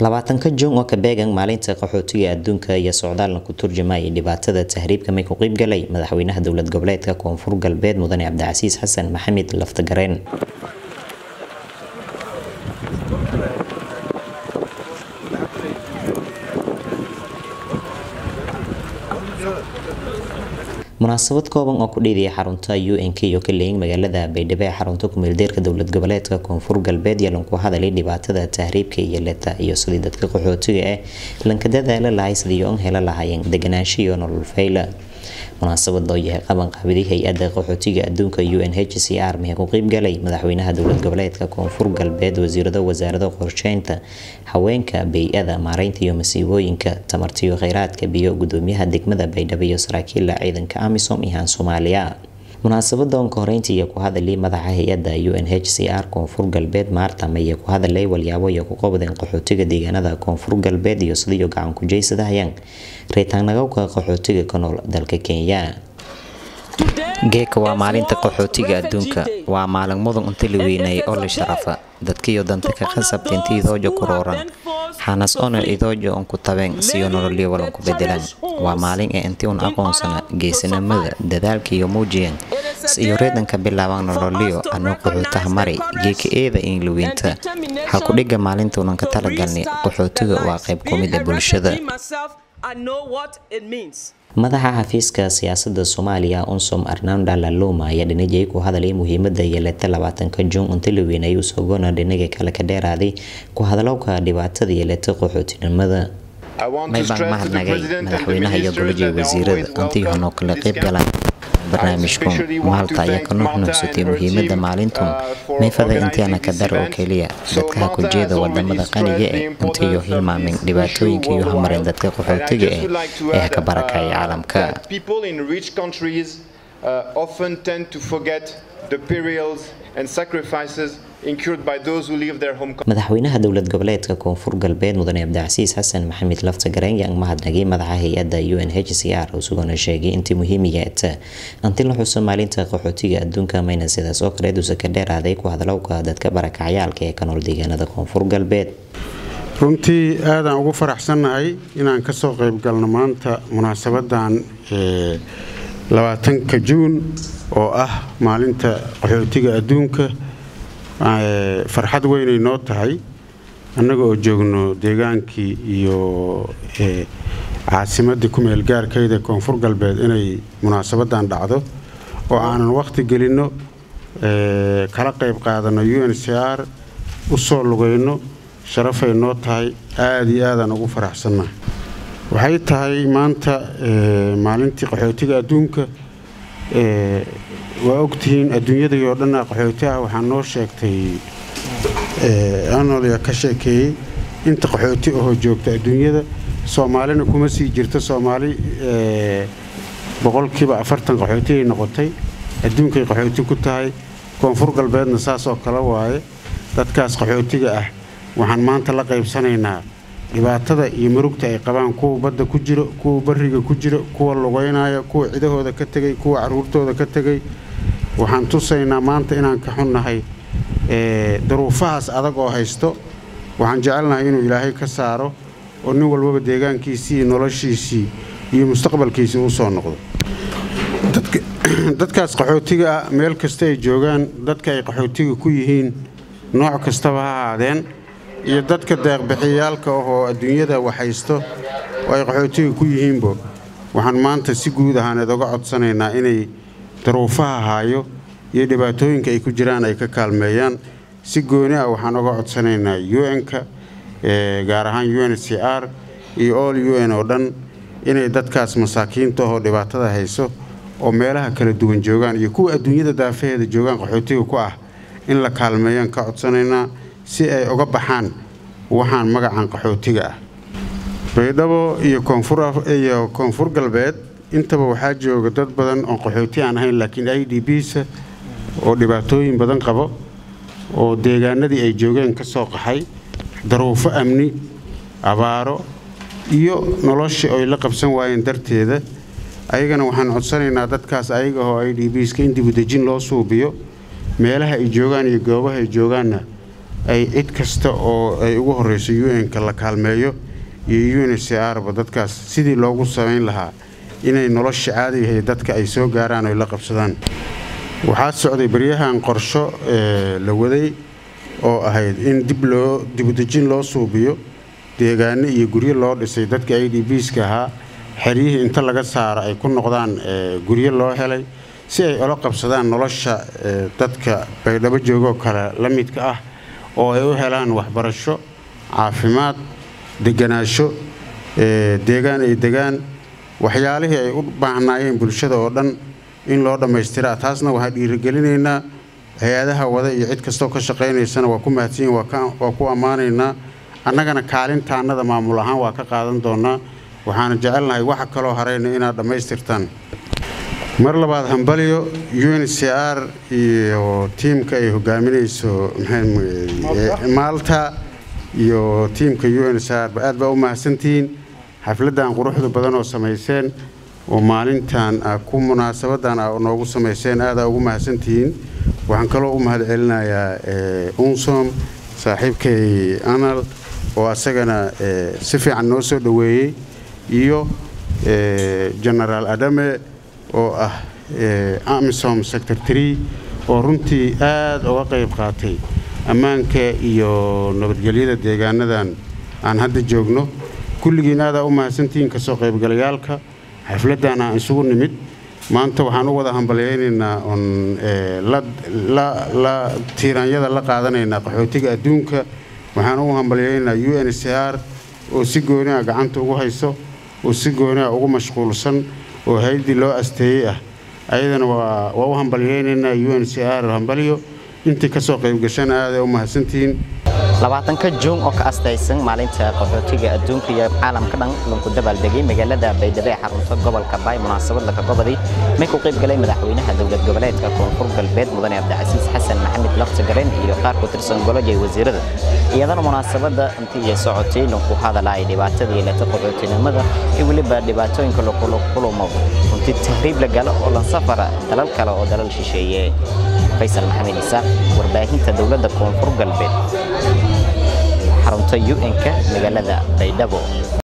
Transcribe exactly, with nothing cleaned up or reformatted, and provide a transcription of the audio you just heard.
labaatanka Juun oo ka beegan maalinta qaxootiga adduunka iyo socdaalna ku turjumay dhibaatada tahriibka may ku qayb galay madaxweynaha dowlad goboleedka Koonfur Galbeed Mudane Cabdicasiis Xasan Maxamed Laftagareen. munaasabad kooban oo ku dheediyay xarunta U N K oo ka leeyay magaalada Baydhabo ee xarunta ku meeldeerka dowlad goboleedka Koonfur Galbeed yalan ku hadalay dhibaatada tahriibka iyo leeta iyo sidii dadka qaxootiga ah lanka dadaala lahayd sidii oo hela lahaayeen deganaansho iyo nolol fayla. munaasabada oo yahay qaban qaabidii hay'adda qaxootiga adduunka U N H C R ma ku qayb galay madaxweynaha dowlad goboleedka Koonfur Galbeed wasiirada wasaaradda qorsheynta haweenka bay'ada maareynta iyo masiibooyinka tamarta iyo kheyraadka biyo gudoomiyaha degmada Baydhabo iyo saraakiil ciidanka AMISOM iyo Soomaaliya. munaasabada oo koreynta iyo ku hadalay madaxa hay'adda U N H C R Koonfur Galbeed Maarta May ku hadalay walyaabo iyo ku qabadeen qaxootiga deegaanada Koonfur Galbeed iyo sidii gacan ku jeysadaayeen reetaanaga qaxootiga ka nool dalka Kenya. geeka waa maalinta qaxootiga adduunka waa maalin mudan inta la weynay oo la sharafa dadkii danta ka qasabtay intii idoojo ku rooran xanas oo idoojo on ku tabeen si nolol wala ku bedelan waa maalin ee intii un aqoonsana geesinimada dadaalka iyo muujiyeen si reedanka bilaaban nololiyo anoo qaxootaha maray geeka eeda in la weynta halku dhiga maalinta un ka talagalnay qaxootiga waa qayb ka mid ah bulshada. madaxa xafiiska siyaasadda Soomaaliya Unsom Arnanda Laloma ayaa dhinajay ku hadalay muhiimadda yeelata labaatanka Juun inta la weynay u soo goona dhinaga kala ka dheeraaday ku hadalowga dhibaatada yeelata qaxootinimada. may baan mahadnagay madaxweynaha iyo golaha wasiirada intii hono kala qayb galaan barnaamijkan maalta ayaa ka nuuxnuuxsatay muhiimadda maalintan may faday intaana ka dar oo kaliya dadka ku jeeda wadamada qaniga ah intii iyo hilmaamin dhibaatooyinka iyo hamareen dadka qaxootiga ah ee ka barakay caalamka. people in rich countries uh, often tend to forget the perils and sacrifices incurred by those who leave their home. madaxweynaha dowlad goboleedka Koonfur Galbeed Mudane Cabdicasiis Xasan Maxamed Laftagareen yaa mahadnaqay madaxa hay'adda U N H C R oo sugan sheegay intii muhiimiyada intii la xuso maalinta qaxootiga adduunka mayna sidaas oo kale duusa ka dheeraaday ku hadalowga dadka barakacayaalka ee ka nool deegaanada Koonfur Galbeed. runtii aad aan ugu faraxsanahay inaan ka soo qayb galno maanta munaasabadan ee labaatanka Juun oo ah maalinta qaxootiga adduunka. farxad weyn ay noo tahay annaga oo joogno deegaankii iyo caasimadda ku meel gaarkeeda Koonfur Galbeed inay munaasabadan dhacdo oo aanan waqti gelino kala qayb qaadano U N H C R u soo lugayno sharafay noo tahay aad iyo aad aan ugu faraxsanahay. waxay tahay maanta maalintii qaxootiga adduunka ee waa ogtihiin adduunyada oo dhan qaxootiga waxaan noo sheegtay ee anoliya ka sheekay inta qaxooti oo joogta adduunyada Soomaalina kuma sii jirto Soomaali ee boqolkiiba afartan qaxooti ay noqotay adduunka qaxooti ku tahay Koonfur Galbeedna saas oo kala waaye dadkaas qaxootiga ah waxaan maanta la qaybsanaynaa dhibaatada iyo murugta ay qabaan kuwa badda ku jiro kuwa bariga ku jiro kuwa lugaynaya kuwa cidahooda ka tagay kuwa caruurtooda ka tagay waxaan tusaynaa maanta inaan ka xunnahay ee daruufahaas adag oo haysto waxaan jecelnahay inuu Ilaahay ka saaro oo nin walba deegaankiisii noloshiisii iyo mustaqbalkiisii uu soo noqdo. dadka dadkaas qaxootiga meel kasta ay joogaan dadka ay qaxootiga ku yihiin nooc kasta ha ahaadeen iyo dadka deeq bixiyaalka oo adduunyada waxaysto oo ay qaxootiga ku yihiinbo waxaan maanta si guud ahaan uga codsanaynaa inay daruufaha haayo iyo dhibaatooyinka ay ku jiraan ay ka kaalmeeyaan si gooni ah waxaan uga codsanaynaa U N-ka ee gaar ahaan U N H C R iyo all U N oo dhan inay dadkaas masaakiinta oo dhibaatada hayso oo meelaha kala duwan joogaan iyo kuwa adduunyada daafaheeda joogaan qaxootiga ku ah in la kaalmeeyaan ka codsanaynaa si ay uga baxaan waxaan magacan qaxootiga ah. Baydhabo iyo Koonfur iyo Koonfur Galbeed intaba waxaa jooga dad badan oo qaxooti aan ahayn laakiin I D P-sa oo dhibaatooyin badan qabo oo deegaanadii ay joogeen ka soo qaxay daruufo amni abaaro iyo nolosha ay la qabsan waayeen darteeda ayagana waxaan codsanaynaa dadkaas ayaga oo I D P-ska in dib u dejin loo suubiyo meelaha ay joogaan iyo goobaha ay joogaanna ay cid kasta oo ay ugu horeyso U N-ka la kaalmeeyo iyo U N H C R-ba dadkaas sidii loogu sameyn lahaa inay nolosha caadiga ah dadka ay soo gaaraan oo la qabsadaan. waxaa socday baryahan qorsho la waday oo ahayd in dib loo dib u dejin loo suubiyo deegaano iyo guryo loo dhisay dadka I D P-ska ahaa xeriyihii inta laga saaro ay ku noqdaan guryo loo helay si ay ula qabsadaan nolosha dadka Baydhabo joogo kale la midka ah oo ay u helaan waxbarasho caafimaad deganaansho deegaan ay degaan waxyaalihii ay u baahnaayeen bulshada oo dhan in loo dhameystira. taasna waxaa dhiirigelinaynaa hay'adaha wada iyo cid kasta oo ka shaqeynaysana waa ku mahadsan waa ka waa ku amaanaynaa annagana kaalintaanada maamul ahaan waa ka qaadan doonaa waxaan jecelnahay waxa kale oo harayna inaad dhameystirtaan. mar labaad hambaliyo U N H C R iyo teamka ay hogaaminayso Malta iyo teamka U N H C R aad baa u mahadsantiin xafladan quruxda badan oo sameeyeen oo maalintan ku munaasabadan noogu sameeyeen aad ugu mahadsantiin. waxaan kaloo u mahad celinayaa Unsom saaxiibkay Anal oo asagana si fiican noo soo dhaweeyay iyo General Adame oo ah AMISOM Sector three oo runtii aad uga qayb qaatay ammaanka iyo nabadgelyada deegaanadan aan hadda joogno. kulligiin aad u mahadsantiin ka soo qaybgalayaalka xafladan aan isugu nimid maanta. waxaan u wada hambalyeeynaa on la la tiiraanyada la qaadanaynaa qaxootiga adduunka. waxaan u hambalyeeynaa U N H C R oo si gooni ah gacanta ugu hayso oo si gooni ah ugu mashquulsan oo hay'adii loo asteeyay ah ayadana waa waa u hambalyeeynaa U N H C R hambaliyo intii ka soo qayb gashan aad u mahadsantiin. labaatanka Juun oo ka astaysan maalinta qaxootiga adduunka iyo caalamka dhan lagu dabaaldegay magaalada Baydhabo ee xarunta gobolka Bay. munaasabad la ka gobadi ma ku qayb galay madaxweynaha dowlad goboleedka Koonfur Galbeed Mudane Cabdicasiis Xasan Maxamed Laftagareen iyo qaar ku tirsan golaha wasiirada. iyadana munaasabada intii socotay lagu hadalay dhibaatada iyo qaxootinimada iyo waliba dhibaatooyinka la kulmo intii tahriib la galo oo la safara dalal kale oo dalal shisheeye. Faysal Maxamed Isa warbaahinta dowladda Koonfur Galbeed xarunta U N-ka magaalada Baydhabo.